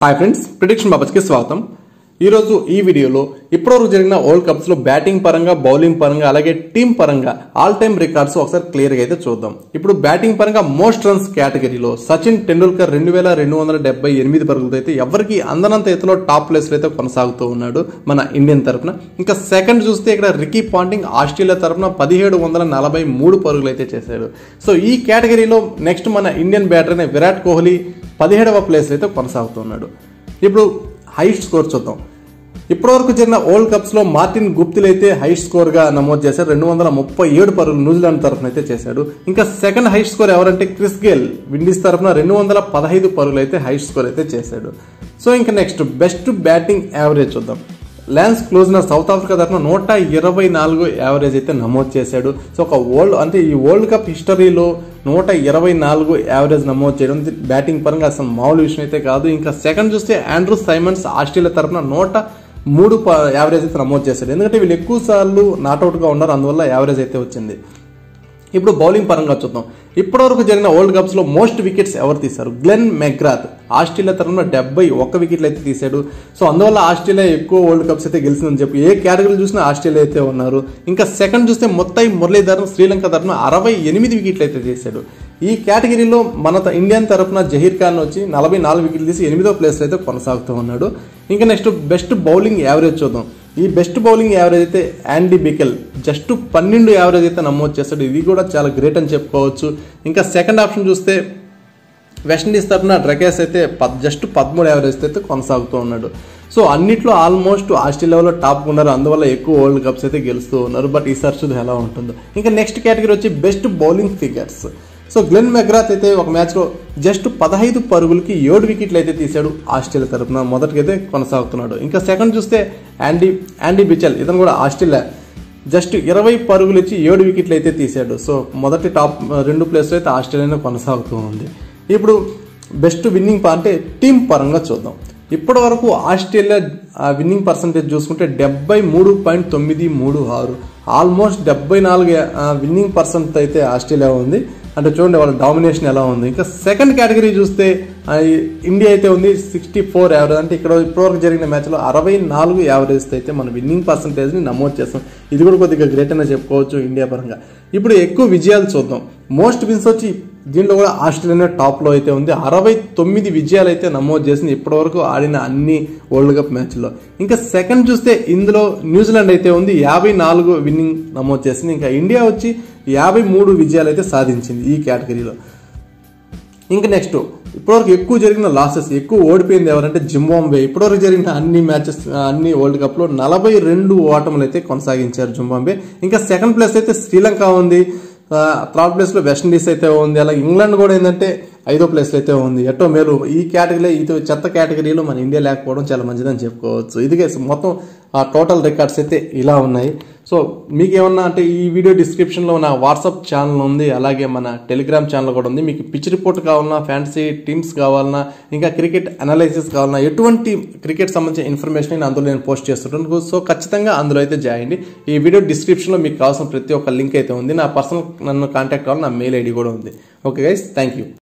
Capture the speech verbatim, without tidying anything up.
Hi friends, prediction బాబచ్కి స్వాగతం. ఈరోజు ఈ వీడియోలో ఇప్పటివరకు జరిగిన వరల్డ్ కప్స్ లో బ్యాటింగ్ పరంగా, బౌలింగ్ పరంగా, అలాగే టీం పరంగా ఆల్ టైమ్ రికార్డ్స్ ఒకసారి క్లియర్ గా అయితే చూద్దాం. ఇప్పుడు బ్యాటింగ్ పరంగా మోస్ట్ రన్స్ కేటగిరీలో సచిన్ టెండూల్కర్ రెండు వేల రెండు వందల డెబ్బై ఎనిమిది పరుగులతో అయితే ఎవరికి అందనంత ఎత్తులో టాప్ ప్లేస్ లో అయితే కొనసాగుతూ ఉన్నాడు మన ఇండియన్ తరఫున. ఇంకా సెకండ్ చూస్తే ఇక్కడ రికీ పాంటింగ్ ఆస్ట్రేలియా తరఫున పదిహేడు వందల నలభై మూడు పరుగులు అయితే చేశాడు. సో ఈ కేటగిరీలో నెక్స్ట్ మన ఇండియన్ బ్యాటర్ అయిన విరాట్ కోహ్లీ పదిహేడవ ప్లేస్ అయితే కొనసాగుతున్నాడు. ఇప్పుడు హైయెస్ట్ స్కోర్ చూద్దాం. ఇప్పటివరకు జరిగిన వరల్డ్ కప్స్ లో మార్టిన్ గుప్తిల్ అయితే హైయెస్ట్ స్కోర్ గా నమోదు చేశారు. రెండు వందల ముప్పై ఏడు పరుగులు న్యూజిలాండ్ తరఫున అయితే చేశాడు. ఇంకా సెకండ్ హైయెస్ట్ స్కోర్ ఎవరంటే క్రిస్ గేల్ విండీస్ తరఫున రెండు వందల పదహైదు పరుగులు అయితే హైయెస్ట్ స్కోర్ అయితే చేశాడు. సో ఇంకా నెక్స్ట్ బెస్ట్ బ్యాటింగ్ యావరేజ్ చూద్దాం. లాన్స్ క్లోజ్నర్ సౌత్ ఆఫ్రికా తరఫున నూట ఇరవై నాలుగు యావరేజ్ అయితే నమోదు చేశాడు. సో ఒక వరల్డ్ అంటే ఈ వరల్డ్ కప్ హిస్టరీలో నూట ఇరవై నాలుగు యావరేజ్ నమోదు చేయడం బ్యాటింగ్ పరంగా అసలు మామూలు విషయం అయితే కాదు. ఇంకా సెకండ్ చూస్తే ఆండ్రూ సైమన్స్ ఆస్ట్రేలియా తరఫున నూట మూడు యావరేజ్ అయితే నమోదు చేశాడు. ఎందుకంటే వీళ్ళు ఎక్కువ సార్లు నాట్అవుట్ గా ఉన్నారు, అందువల్ల యావరేజ్ అయితే వచ్చింది. ఇప్పుడు బౌలింగ్ పరంగా చూద్దాం. ఇప్పటివరకు జరిగిన వరల్డ్ కప్స్ లో మోస్ట్ వికెట్స్ ఎవరు తీశారు? గ్లెన్ మెగ్రాత్ ఆస్ట్రేలియా తరఫున డెబ్బై ఒక్క వికెట్లు అయితే తీశాడు. సో అందువల్ల ఆస్ట్రేలియా ఎక్కువ వరల్డ్ కప్స్ అయితే గెలిచిందని చెప్పి ఏ కేటగిరీలు చూసినా ఆస్ట్రేలియా అయితే ఉన్నారు. ఇంకా సెకండ్ చూస్తే మొత్తాయి మురళీధరన్ శ్రీలంక తరఫున అరవై ఎనిమిది వికెట్లు అయితే తీశాడు. ఈ కేటగిరీలో మన ఇండియన్ తరఫున జహీర్ ఖాన్ వచ్చి నలభై నాలుగు వికెట్లు తీసి ఎనిమిదో ప్లేస్ అయితే కొనసాగుతూ ఉన్నాడు. ఇంకా నెక్స్ట్ బెస్ట్ బౌలింగ్ యావరేజ్ చూద్దాం. ఈ బెస్ట్ బౌలింగ్ యావరేజ్ అయితే యాండీ బికెల్ జస్ట్ పన్నెండు యావరేజ్ అయితే నమోదు చేస్తాడు. ఇది కూడా చాలా గ్రేట్ అని చెప్పుకోవచ్చు. ఇంకా సెకండ్ ఆప్షన్ చూస్తే వెస్టిండీస్ తరఫున డ్రకేస్ అయితే జస్ట్ పదమూడు యావరేజ్ అయితే కొనసాగుతూ ఉన్నాడు. సో అన్నిట్లో ఆల్మోస్ట్ ఆస్ట్రేలియాలో టాప్ ఉన్నారు, అందువల్ల ఎక్కువ వరల్డ్ కప్స్ అయితే గెలుస్తూ ఉన్నారు. బట్ ఈసారి చూద్దాం ఎలా ఉంటుందో. ఇంకా నెక్స్ట్ కేటగిరీ వచ్చి best bowling figures. So Glenn McGrath అయితే ఒక మ్యాచ్లో జస్ట్ పదహైదు పరుగులకి ఏడు వికెట్లు అయితే తీశాడు ఆస్ట్రేలియా తరఫున, మొదటికైతే కొనసాగుతున్నాడు. ఇంకా సెకండ్ చూస్తే యాండీ యాండీ బిచెల్, ఇతను కూడా ఆస్ట్రేలియా జస్ట్ ఇరవై పరుగులు ఇచ్చి ఏడు వికెట్లు అయితే తీశాడు. సో మొదటి టాప్ రెండు ప్లేస్లో అయితే ఆస్ట్రేలియానే కొనసాగుతూ ఉంది. ఇప్పుడు బెస్ట్ విన్నింగ్ అంటే టీం పరంగా చూద్దాం. ఇప్పటి వరకు ఆస్ట్రేలియా విన్నింగ్ పర్సంటేజ్ చూసుకుంటే డెబ్బై మూడు పాయింట్ తొమ్మిది మూడు ఆరు ఆల్మోస్ట్ డెబ్బై నాలుగు విన్నింగ్ పర్సెంట్ అయితే ఆస్ట్రేలియా ఉంది. అంటే చూడండి వాళ్ళ డామినేషన్ ఎలా ఉంది. ఇంకా సెకండ్ కేటగిరీ చూస్తే ఇండియా అయితే ఉంది సిక్స్టీ ఫోర్ యావరేజ్. అంటే ఇక్కడ ఇప్పటివరకు జరిగిన మ్యాచ్లో అరవై నాలుగు యావరేజ్ అయితే మన విన్నింగ్ పర్సంటేజ్ని నమోదు చేస్తాం. ఇది కూడా కొద్దిగా గ్రేట్ అనే చెప్పుకోవచ్చు ఇండియా పరంగా. ఇప్పుడు ఎక్కువ విజయాలు చూద్దాం. మోస్ట్ విన్స్ వచ్చి దీంట్లో కూడా ఆస్ట్రేలియా టాప్లో అయితే ఉంది. అరవై తొమ్మిది విజయాలు అయితే నమోదు చేసింది ఇప్పటివరకు ఆడిన అన్ని వరల్డ్ కప్ మ్యాచ్లో. ఇంకా సెకండ్ చూస్తే ఇందులో న్యూజిలాండ్ అయితే ఉంది, యాభై నాలుగు విన్నింగ్ నమోదు చేసింది. ఇంకా ఇండియా వచ్చి యాభై మూడు విజయాలు అయితే సాధించింది ఈ కేటగిరీలో. ఇంకా నెక్స్ట్ ఇప్పటివరకు ఎక్కువ జరిగిన లాసెస్, ఎక్కువ ఓడిపోయింది ఎవరంటే జింబాబ్వే. ఇప్పటివరకు జరిగిన అన్ని మ్యాచెస్ అన్ని వరల్డ్ కప్లో నలభై రెండు ఓటములు అయితే కొనసాగించారు జింబాబ్వే. ఇంకా సెకండ్ ప్లేస్ అయితే శ్రీలంక ఉంది, థర్డ్ ప్లేస్లో వెస్టిండీస్ అయితే ఉంది. అలాగే ఇంగ్లాండ్ కూడా ఏంటంటే ఐదో ప్లేస్లో అయితే ఉంది. ఎటో మేలు ఈ కేటగిరీలో ఈ చెత్త కేటగిరీలో మన ఇండియా లేకపోవడం చాలా మంచిదని చెప్పుకోవచ్చు. ఇదిగే మొత్తం ఆ టోటల్ రికార్డ్స్ అయితే ఇలా ఉన్నాయి. సో మీకు ఏమన్నా అంటే ఈ వీడియో డిస్క్రిప్షన్లో నా వాట్సాప్ ఛానల్ ఉంది, అలాగే మన టెలిగ్రామ్ ఛానల్ కూడా ఉంది. మీకు పిచ్ రిపోర్ట్ కావాలన్నా, ఫ్యాంటసీ టీమ్స్ కావాలన్నా, ఇంకా క్రికెట్ అనాలిసిస్ కావాలన్నా, ఎటువంటి క్రికెట్ సంబంధించిన ఇన్ఫర్మేషన్ అయినా అందులో నేను పోస్ట్ చేస్తుంటాను. సో ఖచ్చితంగా అందులో అయితే చేయండి. ఈ వీడియో డిస్క్రిప్షన్లో మీకు కావాల్సిన ప్రతి ఒక్క లింక్ అయితే ఉంది. నా పర్సనల్ నన్ను కాంటాక్ట్ కావాలి, నా మెయిల్ ఐడి కూడా ఉంది. Okay guys, thank you.